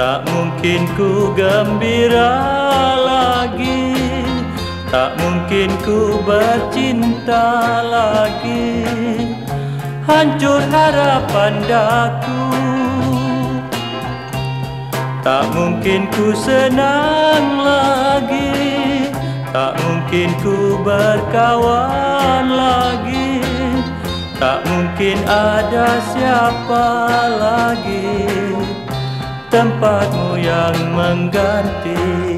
Tak mungkin ku gembira lagi, tak mungkin ku bercinta lagi. Hancur harapan daku, tak mungkin ku senang lagi, tak mungkin ku berkawan lagi, tak mungkin ada siapa lagi tempatmu yang mengganti.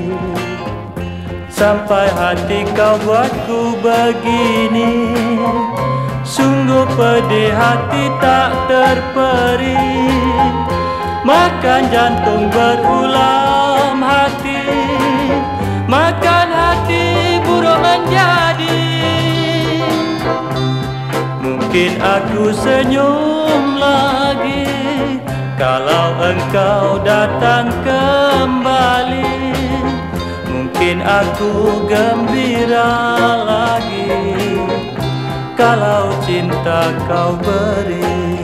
Sampai hati kau buatku begini, sungguh pedih hati tak terperi. Makan jantung berulam hati, makan hati buruk menjadi. Mungkin aku senyum lagi kalau engkau datang kembali. Mungkin aku gembira lagi kalau cinta kau beri.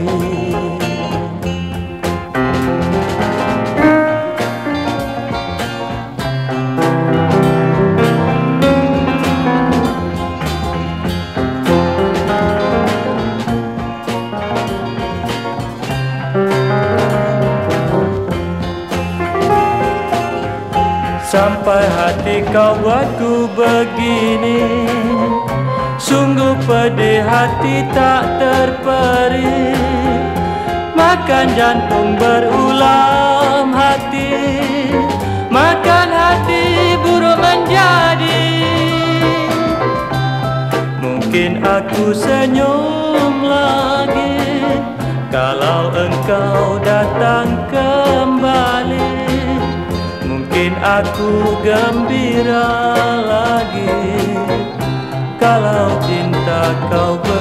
Sampai hati kau buatku begini, sungguh pedih hati tak terperi. Makan jantung berulam hati, makan hati buruk menjadi. Mungkin aku senyum lagi kalau engkau datang kembali. Mungkin aku gembira lagi kalau cinta kau beri.